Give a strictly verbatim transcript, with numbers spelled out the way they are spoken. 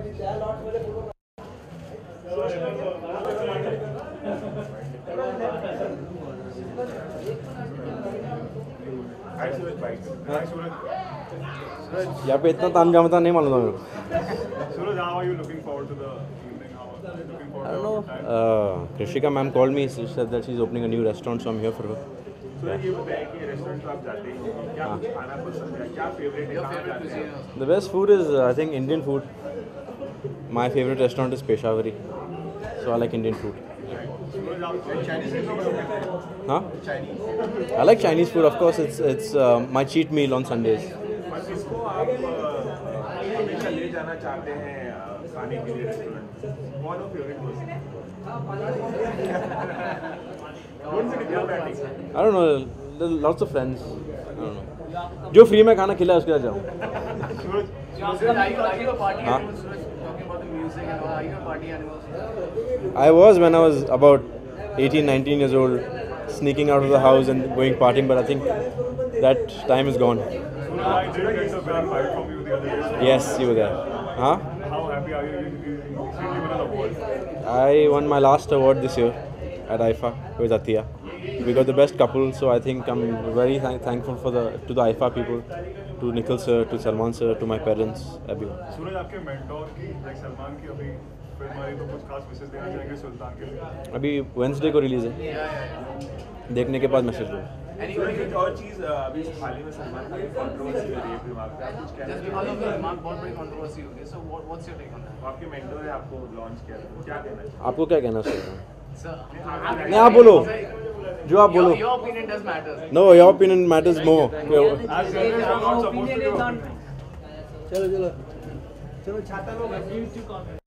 यहाँ पे इतना ताम झाम था नहीं मालूम था मेरे को. Suraj, how are you looking forward to the evening? How are you looking forward I don't to know. the time? Uh, Krishika ma'am called me. She said that she's opening a new restaurant, so I'm here for her. Suraj, ये बताइए कि restaurant तो आप जाते ही हैं, क्या कुछ खाना पसंद है, क्या फेवरेट है, कहाँ जाते हैं? The best food is, uh, I think, Indian food. My favorite restaurant is Peshawari, so I like Indian food. Suraj, आप Chinese food Huh? I like Chinese food, of course. It's it's uh, my cheat meal on Sundays. और किसको आप अ, हमेशा ले जाना चाहते हैं अ, खाने के लिए रेस्टोरेंट? कौन है फेवरेट पर्सन? कौन से डिब्बा batting? I don't know. There are lots of friends. I don't know. जो फ्री में खाना खिलाए उसके साथ जाऊँ. सूरज, Are you, are you a party Huh? animal, Suraj? Talking about the music and all, are you a party animal? I was when I was about eighteen, nineteen years old, sneaking out of the house and going partying, but I think that time is gone. Suraj, I did get a big fight from you the other day. Yes, you were there. Huh? How happy are you? You you recently won an award. I won my last award this year at I F A with Atiya. We got the best couple, so I think I'm very th- thankful for the to the I F A people, to Nikhil sir, to Salman sir, to my parents, everyone. सूरज, आपके mentor की like Salman की अभी film आई तो कुछ खास message देना चाहेंगे सुल्तान के लिए? अभी वेंसडे को रिलीज है. देखने के बाद मैसेज दो. सूरज, एक और चीज़ अभी हाल ही में सलमान खान की कंट्रोवर्सी हो रही है दिमाग पे, आप कुछ कहना Just because of the remark, बहुत बड़ी controversy हो गई. So what, what's your take on that? चाहेंगे? आपके मेंटोर है, आपको लॉन्च किया था, क्या कहना चाहिए? आपको क्या कहना चाहिए? Sir, नहीं, आप बोलो. जो आप बोलो. your, your opinion does matter. No, your opinion matters more. As journalists, we're not supposed to give opinions. चलो चलो चलो छाता लो.